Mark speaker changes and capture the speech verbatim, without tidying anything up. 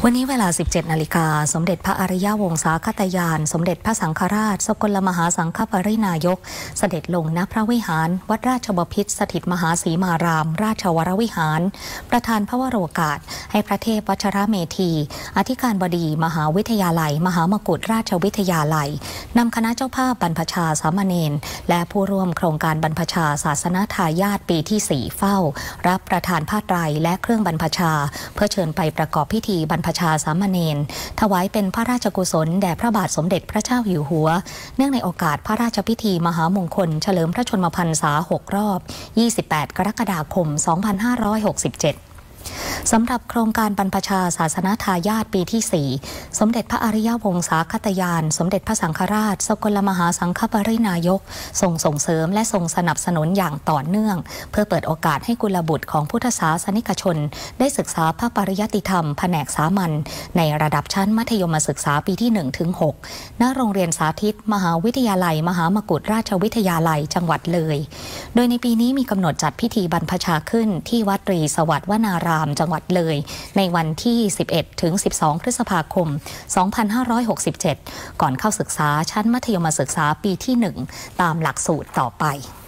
Speaker 1: วันนี้เวลา สิบเจ็ดนาฬิกา สมเด็จพระอริยวงศาคตยาน สมเด็จพระสังฆราช สกลมหาสังฆปรินายก เสด็จลงณพระวิหาร วัดราชบพิตรสถิตมหาสีมาราม ราชวรวิหาร ประธานพระวโรกาสให้พระเทพวชรเมธี อธิการบดี มหาวิทยาลัย มหามกุฏราชวิทยาลัยนำคณะเจ้าภาพบรรพชาสามเณรและผู้ร่วมโครงการบรรพชาศาสนทายาทปีที่ สี่ เฝ้า รับประทานผ้าไตรและเครื่องบรรพชาเพื่อเชิญไปประกอบพิธีบรรพชาสามเณรถวายเป็นพระราชกุศลแด่พระบาทสมเด็จพระเจ้าอยู่หัวเนื่องในโอกาสพระราชพิธีมหามงคลเฉลิมพระชนมพรรษาหกรอบยี่สิบแปดกรกฎาคมสองพันห้าร้อยหกสิบเจ็ดสำหรับโครงการบรรพชาศาสนทายาทปีที่ สี่ สมเด็จพระอริยวงศาคตยาน สมเด็จพระสังฆราช สกลมหาสังฆปรินายกทรงส่งเสริมและทรงสนับสนุนอย่างต่อเนื่องเพื่อเปิดโอกาสให้กุลบุตรของพุทธศาสนิกชนได้ศึกษาพระปริยัติธรรมแผนกสามัญในระดับชั้นมัธยมศึกษาปีที่ หนึ่งถึงหก ณ โรงเรียนสาธิต มหาวิทยาลัย มหามกุฏราชวิทยาลัยจังหวัดเลยโดยในปีนี้มีกำหนดจัดพิธีบรรพชาขึ้นที่วัดตรีสวัสดิ์วนารามจังหวัดเลยในวันที่ สิบเอ็ดถึงสิบสอง พฤษภาคม สองพันห้าร้อยหกสิบเจ็ด ก่อนเข้าศึกษาชั้นมัธยมศึกษาปีที่ หนึ่ง ตามหลักสูตรต่อไป